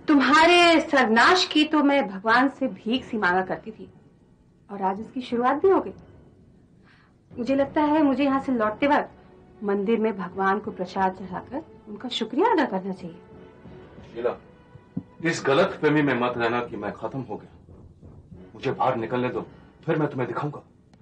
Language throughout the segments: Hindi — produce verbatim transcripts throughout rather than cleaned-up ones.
तुम्हारे सरनाश की तो मैं भगवान से भीख सी मांगा करती थी और आज उसकी शुरुआत भी हो गई। मुझे लगता है मुझे यहाँ से लौटते वक्त मंदिर में भगवान को प्रसाद चढ़ाकर उनका शुक्रिया अदा करना चाहिए। शीला, इस गलत फहमी में मत रहना कि मैं खत्म हो गया। मुझे बाहर निकलने दो, फिर मैं तुम्हें दिखाऊंगा।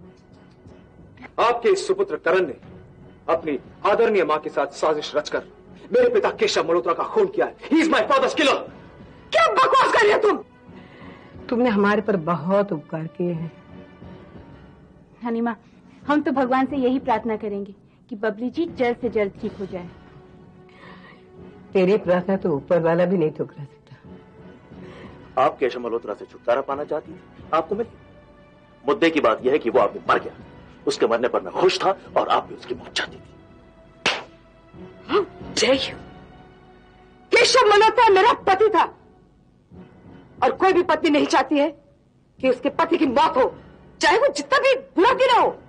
आपके इस सुपुत्र करण ने अपनी आदरणीय मां के साथ साजिश रचकर मेरे पिता केशव मल्होत्रा का खून किया है। He is my father's killer। क्या बकवास कर रही है तुम? तुमने हमारे पर बहुत उपकार किए हैं। हनीमा, हम तो भगवान से यही प्रार्थना करेंगे कि बबली जी जल्द से जल्द ठीक हो जाए। तेरी प्रार्थना तो ऊपर वाला भी नहीं ठुकरा सकता। आप केशव मल्होत्रा से छुटकारा पाना चाहती थी, आपको मिल गया। मुद्दे की बात यह है कि वो आप में मर गया। उसके मरने पर मैं खुश था और आप भी उसकी मौत चाहती थी। जय केशव मल्होत्रा मेरा पति था और कोई भी पत्नी नहीं चाहती है कि उसके पति की मौत हो, चाहे वो जितना भी बुरा क्यों ना हो।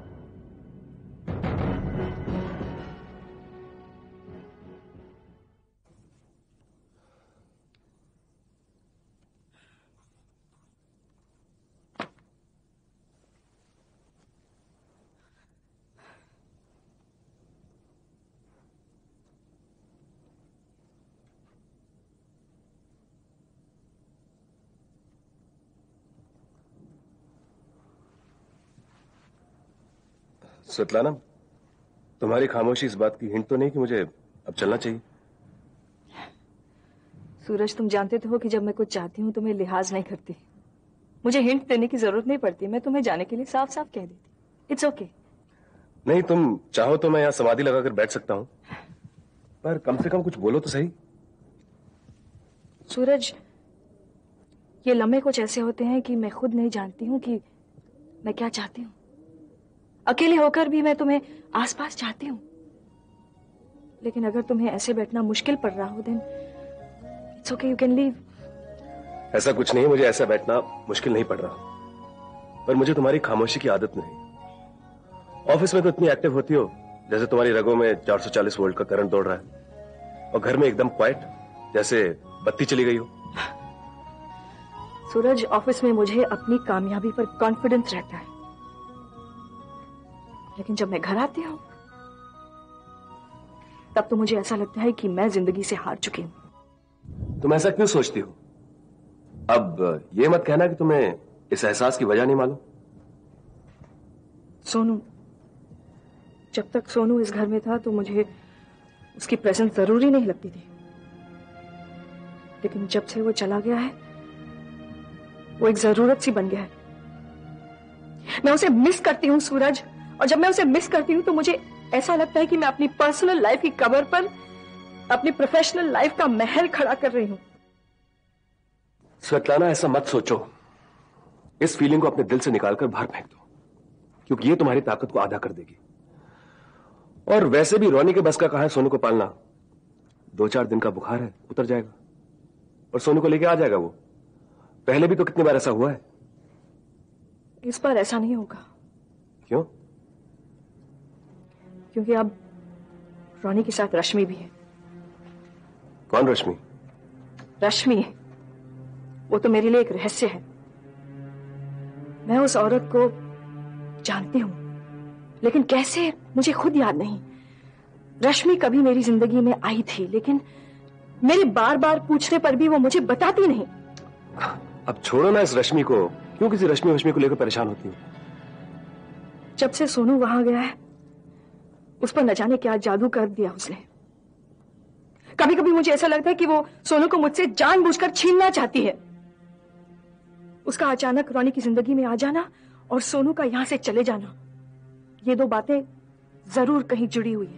स्वेतलाना, तुम्हारी खामोशी इस बात की हिंट तो नहीं कि मुझे अब चलना चाहिए? सूरज, तुम जानते तो हो कि जब मैं कुछ चाहती हूँ तो मैं लिहाज नहीं करती। मुझे हिंट देने की जरूरत नहीं पड़ती, मैं तुम्हें जाने के लिए साफ साफ कह देती। It's okay. नहीं, तुम चाहो तो मैं यहाँ समाधि लगाकर बैठ सकता हूँ, पर कम से कम कुछ बोलो तो सही। सूरज, ये लम्हे कुछ ऐसे होते हैं कि मैं खुद नहीं जानती हूँ कि मैं क्या चाहती हूँ। अकेले होकर भी मैं तुम्हें आसपास चाहती हूँ, लेकिन अगर तुम्हें ऐसे बैठना मुश्किल पड़ रहा हो, then it's okay, you can leave. ऐसा कुछ नहीं, मुझे ऐसा बैठना मुश्किल नहीं पड़ रहा, पर मुझे तुम्हारी खामोशी की आदत नहीं। ऑफिस में तो इतनी एक्टिव होती हो जैसे तुम्हारी रगों में चार सौ चालीस वोल्ट का करंट दौड़ रहा है, और घर में एकदम क्वाइट जैसे बत्ती चली गई हो। सूरज, ऑफिस में मुझे अपनी कामयाबी पर कॉन्फिडेंस रहता है, लेकिन जब मैं घर आती हूँ तब तो मुझे ऐसा लगता है कि मैं जिंदगी से हार चुकी हूँ। तुम ऐसा क्यों सोचती हो? अब ये मत कहना कि तुम्हें इस एहसास की वजह नहीं मालूम। सोनू, जब तक सोनू इस घर में था तो मुझे उसकी प्रेजेंस जरूरी नहीं लगती थी, लेकिन जब से वो चला गया है वो एक जरूरत सी बन गया है। मैं उसे मिस करती हूँ सूरज, और जब मैं उसे मिस करती हूँ तो मुझे ऐसा लगता है कि मैं अपनी पर्सनल लाइफ की कबर पर अपनी प्रोफेशनल लाइफ का महल खड़ा कर रही हूँ। स्वेतलाना, ऐसा मत सोचो। इस फीलिंग को अपने दिल से निकालकर बाहर फेंक दो, क्योंकि ये तुम्हारी ताकत को आधा कर देगी। और वैसे भी रोनी के बस का कहां है सोनू को पालना। दो चार दिन का बुखार है, उतर जाएगा और सोनू को लेके आ जाएगा वो। पहले भी तो कितनी बार ऐसा हुआ है। इस बार ऐसा नहीं होगा। क्यों? क्योंकि अब रोनी के साथ रश्मि भी है। कौन रश्मि? रश्मि, वो तो मेरे लिए एक रहस्य है। मैं उस औरत को जानती हूं, लेकिन कैसे मुझे खुद याद नहीं। रश्मि कभी मेरी जिंदगी में आई थी, लेकिन मेरे बार बार पूछने पर भी वो मुझे बताती नहीं। अब छोड़ो ना इस रश्मि को। क्यों किसी रश्मि वश्मि को लेकर परेशान होती हो? जब से सोनू वहां गया है उस पर न जाने क्या जादू कर दिया उसने। कभी कभी मुझे ऐसा लगता है कि वो सोनू को मुझसे जानबूझकर छीनना चाहती है। उसका अचानक रोनी की जिंदगी में आ जाना और सोनू का यहां से चले जाना, ये दो बातें जरूर कहीं जुड़ी हुई है।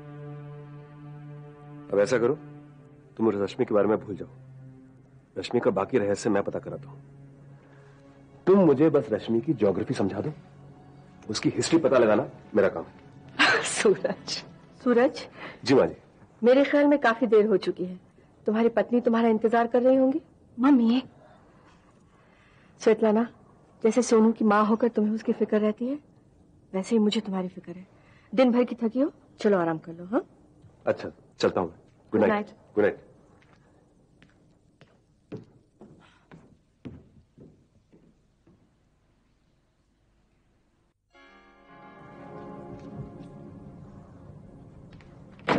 अब ऐसा करो, तुम रश्मि के बारे में भूल जाओ। रश्मि का बाकी रहस्य मैं पता कराता हूं। तुम मुझे बस रश्मि की ज्योग्राफी समझा दो, उसकी हिस्ट्री पता लगाना मेरा काम है। सूरज, सूरज जी माँ जी। मेरे ख्याल में काफी देर हो चुकी है। तुम्हारी पत्नी तुम्हारा इंतजार कर रही होंगी। मम्मी, स्वेतलाना, जैसे सोनू की माँ होकर तुम्हें उसकी फिक्र रहती है, वैसे ही मुझे तुम्हारी फिक्र है। दिन भर की थकी हो, चलो आराम कर लो। हाँ, अच्छा, चलता हूँ। Good night. Good night.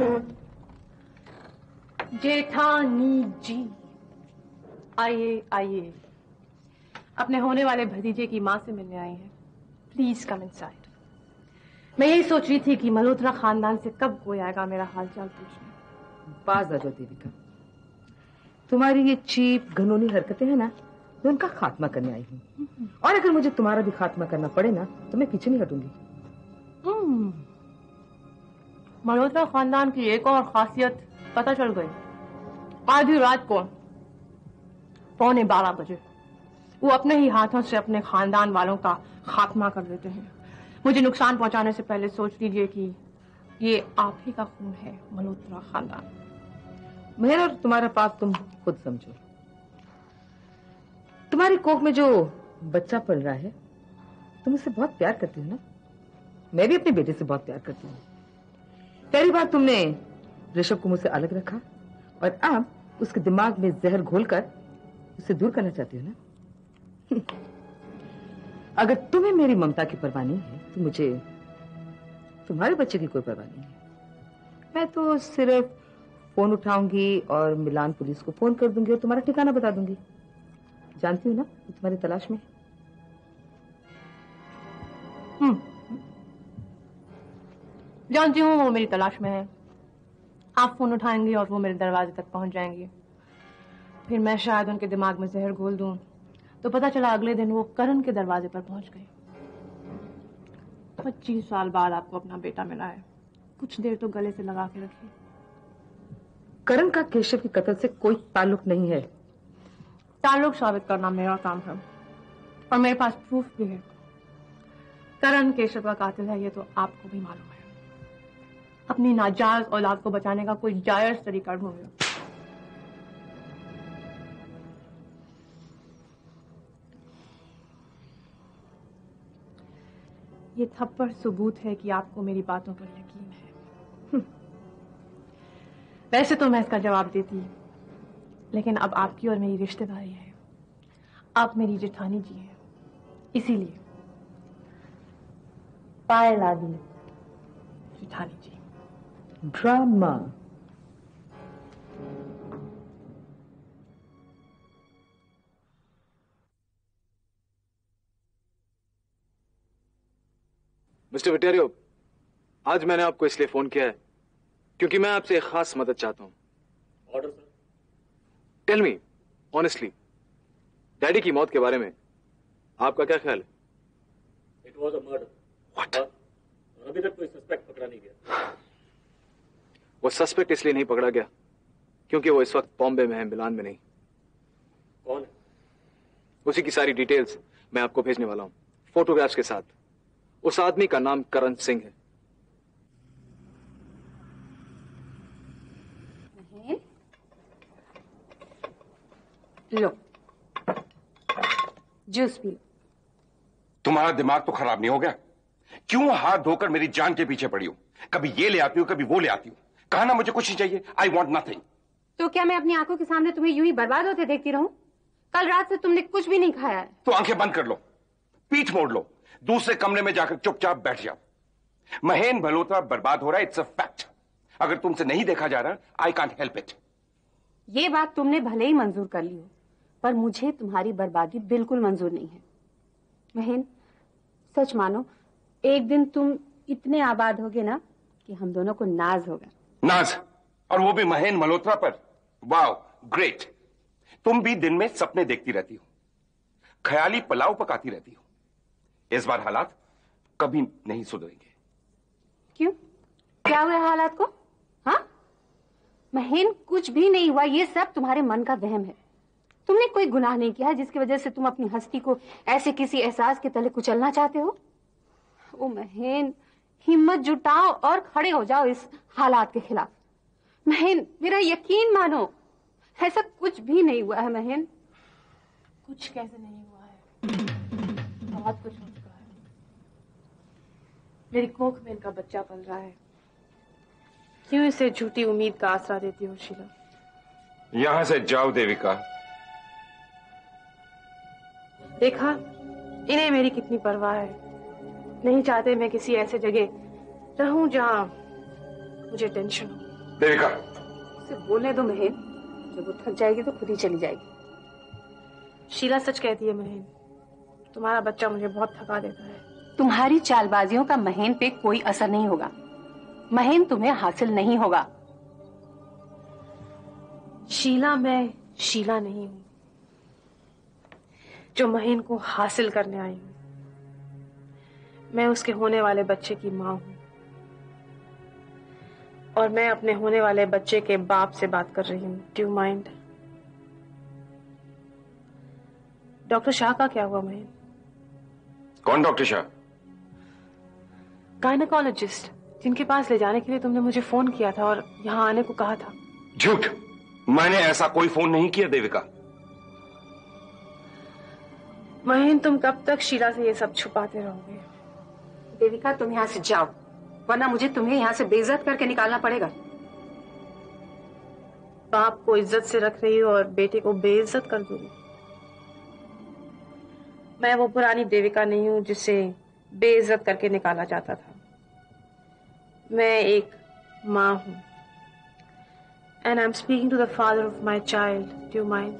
जेठानी जी, आइए आइए। अपने होने वाले भतीजे की माँ से मिलने आई हैं। Please come inside. मैं यही सोच रही थी कि मल्होत्रा खानदान से कब कोई आएगा मेरा हालचाल पूछने। बाज आ जाओ देविका, तुम्हारी ये चीप घनौनी हरकतें हैं ना, मैं उनका खात्मा करने आई हूँ। और अगर मुझे तुम्हारा भी खात्मा करना पड़े ना, तो मैं पीछे नहीं हटूंगी। मल्होत्रा खानदान की एक और खासियत पता चल गई। आधी रात को पौने बारह बजे वो अपने ही हाथों से अपने खानदान वालों का खात्मा कर देते हैं। मुझे नुकसान पहुंचाने से पहले सोच लीजिए कि ये आप ही का खून है, मल्होत्रा खानदान। मेहर और तुम्हारा पाप तुम खुद समझो। तुम्हारी कोख में जो बच्चा पल रहा है, तुम उससे बहुत प्यार करती हो ना? मैं भी अपने बेटे से बहुत प्यार करती हूँ। पहली बार तुमने ऋषभ को मुझसे अलग रखा और अब उसके दिमाग में जहर घोलकर उसे दूर करना चाहती हो ना? अगर तुम्हें मेरी ममता की परवाह नहीं है, तो मुझे तुम्हारे बच्चे की कोई परवाह नहीं है। मैं तो सिर्फ फोन उठाऊंगी और मिलान पुलिस को फोन कर दूंगी और तुम्हारा ठिकाना बता दूंगी। जानती हूँ ना, तुम्हारी तलाश में। हम्म, जानती हूँ वो मेरी तलाश में है। आप फोन उठाएंगी और वो मेरे दरवाजे तक पहुंच जाएंगी। फिर मैं शायद उनके दिमाग में जहर घोल दूं, तो पता चला अगले दिन वो करण के दरवाजे पर पहुंच गई। पच्चीस साल बाद आपको अपना बेटा मिला है, कुछ देर तो गले से लगा के रखिए। करण का केशव के कत्ल से कोई ताल्लुक नहीं है। ताल्लुक साबित करना मेरा काम है और मेरे पास प्रूफ भी है। करण केशव का कातिल है, ये तो आपको भी मालूम है। अपनी नाजायज औलाद को बचाने का कोई जायज तरीका ढूंढिए। ये थप्पड़ सबूत है कि आपको मेरी बातों पर यकीन है। वैसे तो मैं इसका जवाब देती, लेकिन अब आपकी और मेरी रिश्तेदारी है। आप मेरी जेठानी जी हैं, इसीलिए पायल आदि जेठानी जी। ड्रामा। मिस्टर विटेरियो, आज मैंने आपको इसलिए फोन किया है क्योंकि मैं आपसे एक खास मदद चाहता हूं। Order sir. Tell me honestly, daddy की मौत के बारे में आपका क्या ख्याल है? It was a murder. What? और अभी तक कोई सस्पेक्ट पकड़ा नहीं गया। वो सस्पेक्ट इसलिए नहीं पकड़ा गया क्योंकि वो इस वक्त बॉम्बे में है, मिलान में नहीं। कौन है? उसी की सारी डिटेल्स मैं आपको भेजने वाला हूं, फोटोग्राफ्स के साथ। उस आदमी का नाम करण सिंह है। लो, जूस पी लो। तुम्हारा दिमाग तो खराब नहीं हो गया? क्यों हाथ धोकर मेरी जान के पीछे पड़ी हो? कभी ये ले आती हो, कभी वो ले आती हो। कहा ना मुझे कुछ नहीं चाहिए। I want nothing. तो क्या मैं अपनी आंखों के सामने तुम्हें यूं ही बर्बाद होते देखती रहूं? कल रात से तुमने कुछ भी नहीं खाया है। तो आंखें बंद कर लो, पीठ मोड़ लो, दूसरे कमरे में जाकर चुपचाप बैठ जाओ। महेन मल्होत्रा बर्बाद हो रहा है, इट्स अ फैक्ट। अगर तुमसे नहीं देखा जा रहा, आई कांट हेल्प इट। ये बात तुमने भले ही मंजूर कर ली हो, पर मुझे तुम्हारी बर्बादी बिल्कुल मंजूर नहीं है। महेन, सच मानो, एक दिन तुम इतने आबाद होगे ना कि हम दोनों को नाज होगा। नाज? और वो भी महेन मल्होत्रा पर? Wow, great. तुम भी दिन में सपने देखती रहती हो, ख्याली पुलाव पकाती रहती हो। इस बार हालात कभी नहीं सुधरेंगे। क्यों? क्या हुआ हालात को? हाँ महेन, कुछ भी नहीं हुआ। ये सब तुम्हारे मन का वहम है। तुमने कोई गुनाह नहीं किया जिसकी वजह से तुम अपनी हस्ती को ऐसे किसी एहसास के तले कुचलना चाहते हो। ओ महेन, हिम्मत जुटाओ और खड़े हो जाओ इस हालात के खिलाफ। महेन, मेरा यकीन मानो, ऐसा कुछ भी नहीं हुआ है। महेन, कुछ कैसे नहीं हुआ है? बहुत कुछ हो चुका है। मेरी कोख में इनका बच्चा पल रहा है। क्यों इसे झूठी उम्मीद का आसरा देती हो शीला? यहां से जाओ देविका। देखा, इन्हें मेरी कितनी परवाह है। नहीं चाहते मैं किसी ऐसे जगह रहूं जहां मुझे टेंशन हो। देविका, उसे बोलने दो महेन, जब वो थक जाएगी तो खुद ही चली जाएगी। शीला सच कहती है महेन, तुम्हारा बच्चा मुझे बहुत थका देता है। तुम्हारी चालबाजियों का महेन पे कोई असर नहीं होगा। महेन तुम्हें हासिल नहीं होगा। शीला, मैं शीला नहीं हूं जो महेन को हासिल करने आई हूं। मैं उसके होने वाले बच्चे की मां हूं और मैं अपने होने वाले बच्चे के बाप से बात कर रही हूं। Do you mind? Doctor Shah का क्या हुआ महेन? कौन डॉक्टर शाह? गायनेकोलॉजिस्ट, जिनके पास ले जाने के लिए तुमने मुझे फोन किया था और यहां आने को कहा था। झूठ, मैंने ऐसा कोई फोन नहीं किया देविका। महेन, तुम कब तक शीला से ये सब छुपाते रहोगे? देविका, तुम यहाँ से जाओ, वरना मुझे तुम्हें यहाँ से बेइज्जत करके निकालना पड़ेगा। बाप को इज्जत से रख रही हो और बेटे को बेइज्जत कर दूंगी। मैं वो पुरानी देविका नहीं हूं जिसे बेइज्जत करके निकाला जाता था। मैं एक मां हूं। And I am speaking to the father of my child. Do you mind?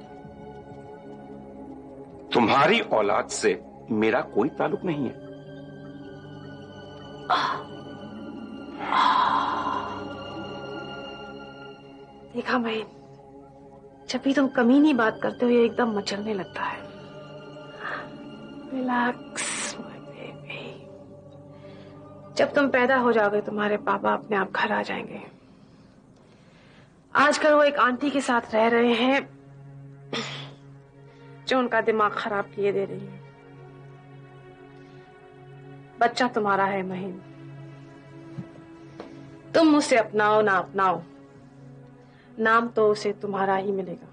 तुम्हारी औलाद से मेरा कोई ताल्लुक नहीं है। देखा महेन, जब भी तुम कमीनी बात करते हो ये एकदम मचलने लगता है। Relax my baby. जब तुम पैदा हो जाओगे तुम्हारे पापा अपने आप घर आ जाएंगे। आजकल वो एक आंटी के साथ रह रहे हैं जो उनका दिमाग खराब किए दे रही है। बच्चा तुम्हारा है महीन, तुम उसे अपनाओ ना अपनाओ, नाम तो उसे तुम्हारा ही मिलेगा।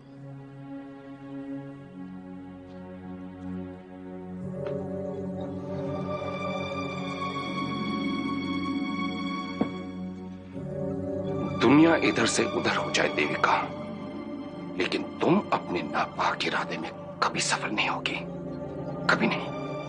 दुनिया इधर से उधर हो जाए देविका, लेकिन तुम अपने नापाक इरादे में कभी सफल नहीं होगी, कभी नहीं।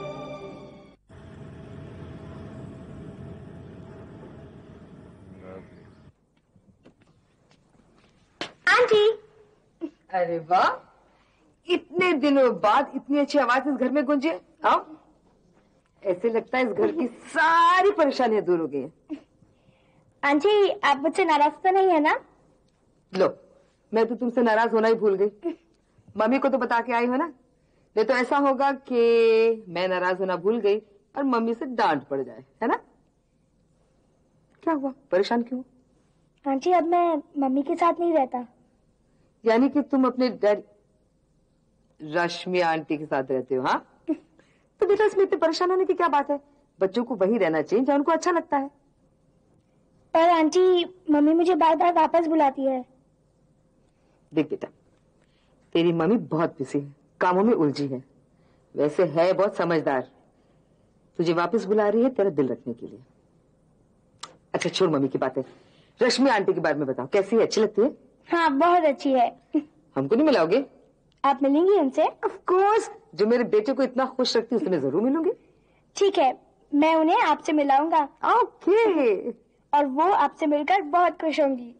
आंटी। अरे वाह, इतने दिनों बाद इतनी अच्छी आवाज इस घर में गूंजे। आओ, ऐसे लगता है इस घर की सारी परेशानियां दूर हो गई हैं। आंटी, आप मुझसे नाराज तो नहीं है ना? लो, मैं तो तुमसे नाराज होना ही भूल गई। मम्मी को तो बता के आई हो ना, नहीं तो ऐसा होगा कि मैं नाराज होना भूल गई और मम्मी से डांट पड़ जाए, है ना? क्या हुआ, परेशान क्यों? आंटी, अब मैं मम्मी के साथ नहीं रहता। यानी कि तुम अपने डैडी रश्मि आंटी के साथ रहते हो? हाँ, तो बेटा इसमें इतने परेशान होने की क्या बात है? बच्चों को वही रहना चाहिए जहाँ उनको अच्छा लगता है। पर आंटी, मम्मी मुझे बार बार वापस बुलाती है। देख बेटा, तेरी मम्मी बहुत बिजी है, कामों में उलझी है, वैसे है बहुत समझदार, तुझे वापस बुला रही है तेरा दिल रखने के लिए। अच्छा छोड़ मम्मी की बातें, रश्मि आंटी के बारे में बताओ, कैसी है, अच्छी लगती है? हाँ, बहुत अच्छी है। हमको नहीं मिलाओगे? आप मिलेंगी उनसे? ऑफ कोर्स, जो मेरे बेटे को इतना खुश रखती है उससे मैं जरूर मिलूंगी। ठीक है, मैं उन्हें आपसे मिलाऊंगा। ओके। और वो आपसे मिलकर बहुत खुश होंगी।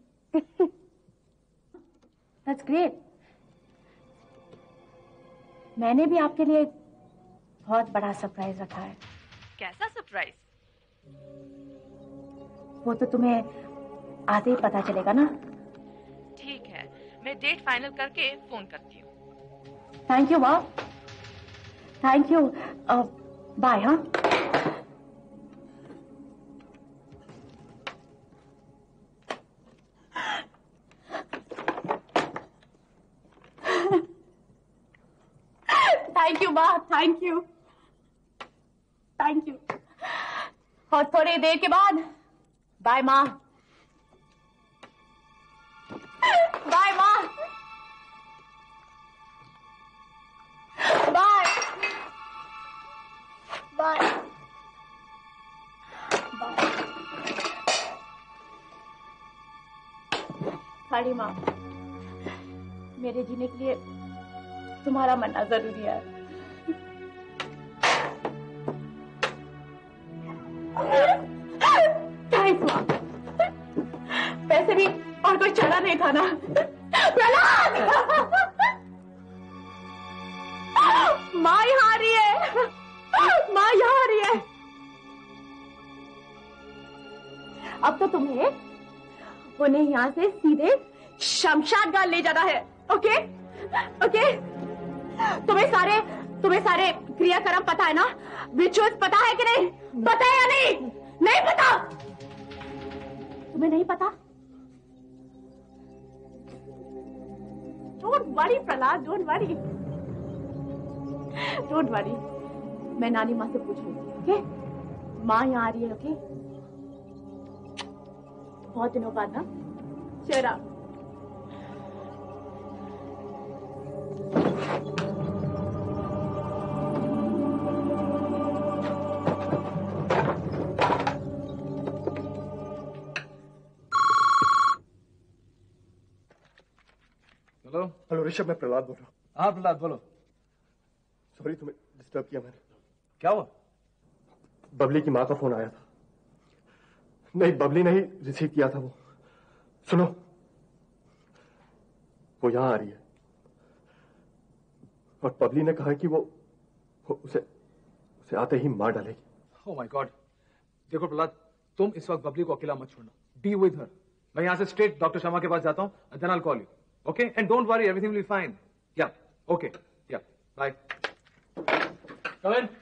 That's great. मैंने भी आपके लिए बहुत बड़ा सरप्राइज रखा है। कैसा सरप्राइज? वो तो तुम्हें आते ही पता चलेगा ना। ठीक है, मैं डेट फाइनल करके फोन करती हूँ। थैंक यू माँ, थैंक यू। बाय। हाँ, थैंक यू माँ, थैंक यू, थैंक यू। और थोड़ी देर के बाद बाय माँ, बाय माँ, बाय बाय। साड़ी माँ, मेरे जीने के लिए तुम्हारा मरना जरूरी है। थैंक्स माँ। वैसे भी और कोई चढ़ा नहीं था ना? प्रहलाद! माँ यहाँ आ रही है, माँ यहाँ आ रही है। अब तो तुम्हें उन्हें यहाँ से सीधे शमशान घाट ले जाना है। ओके ओके, तुम्हें सारे तुम्हें सारे क्रियाक्रम पता है ना? रिचुअल्स पता है कि नहीं? पता है या नहीं? नहीं पता? तुम्हें नहीं पता? Don't worry Prahlad, don't worry, don't worry. मैं नानी माँ से पूछ लूंगी। ओके, माँ यहाँ आ रही है। ओके, बहुत दिनों बाद ना। चेहरा हेलो हेलो ऋषभ, मैं प्रहलाद बोल रहा हूँ। हाँ प्रहलाद बोलो। सॉरी तुम्हें डिस्टर्ब किया मैंने। क्या हुआ? बबली की माँ का फोन आया था। नहीं, बबली ने ही रिसीव किया था। वो सुनो, वो यहां आ रही है और बबली ने कहा कि वो, वो उसे उसे आते ही मार डालेगी। Oh my God. देखो प्रहलाद, तुम इस वक्त बबली को अकेला मत छोड़ना। Be with her. मैं यहां से स्ट्रेट डॉक्टर शर्मा के पास जाता हूं, then I will call you. Okay, and don't worry, everything will be fine. Yeah okay, yeah bye. Come in.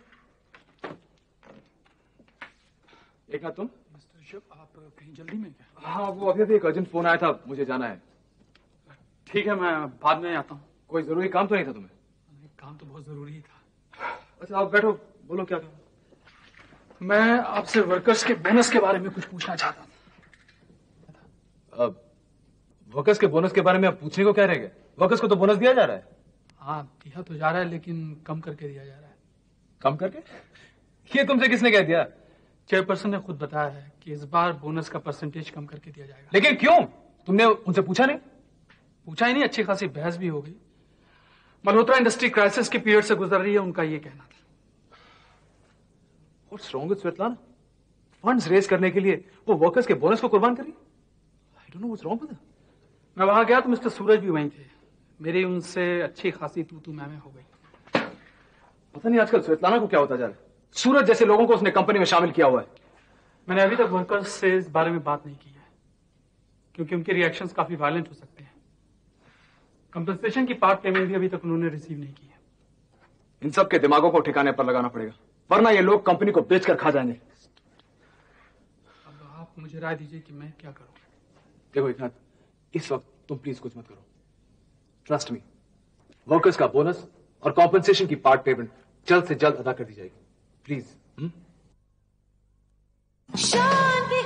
एक ना तुम मिस्टर ऋषभ, आप कहीं जल्दी में क्या? हाँ, वो अभी अभी एक अर्जेंट फोन आया था, मुझे जाना है। ठीक है, मैं बाद में आता हूँ। कोई जरूरी काम तो नहीं था तुम्हें? काम तो बहुत जरूरी ही था। अच्छा आप बैठो, बोलो क्या काम। मैं आपसे वर्कर्स के बोनस के बारे में कुछ पूछना चाहता था। अब वर्कर्स के बोनस के बारे में आप पूछने को क्या रह गए? वर्कर्स को तो बोनस दिया जा रहा है। हाँ, दिया तो जा रहा है, लेकिन कम करके दिया जा रहा है। कम करके? ये तुमसे किसने कह दिया? चेयरपर्सन ने खुद बताया है कि इस बार बोनस का परसेंटेज कम करके दिया जाएगा। लेकिन क्यों? तुमने उनसे पूछा नहीं? पूछा ही नहीं, अच्छी खासी बहस भी हो गई। मल्होत्रा इंडस्ट्री क्राइसिस के पीरियड से गुजर रही है, उनका ये कहना था। What's wrong with Svetlana? Funds raise करने के लिए वो वर्कर्स के बोनस को कुर्बान करी? I don't know what's wrong with her. मैं वहां गया तो मिस्टर सूरज भी वहीं थे। मेरी उनसे अच्छी खासी तू तू मैं मैं हो गई। पता नहीं आजकल स्वेतलाना को क्या होता जा रहा है। सूरज जैसे लोगों को उसने कंपनी में शामिल किया हुआ है। मैंने अभी तक वर्कर्स से इस बारे में बात नहीं की है, क्योंकि उनके रिएक्शंस काफी वायलेंट हो सकते हैं। कंपनसेशन की पार्ट पेमेंट भी अभी तक उन्होंने रिसीव नहीं की है। इन सब के दिमागों को ठिकाने पर लगाना पड़ेगा, वरना ये लोग कंपनी को बेचकर खा जाएंगे। अब आप मुझे राय दीजिए कि मैं क्या करूं। देखो एकनाथ, इस वक्त तुम प्लीज कुछ मत करो। ट्रस्ट मी, वर्कर्स का बोनस और कॉम्पनसेशन की पार्ट पेमेंट जल्द से जल्द अदा कर दी जाएगी। प्लीज। शांति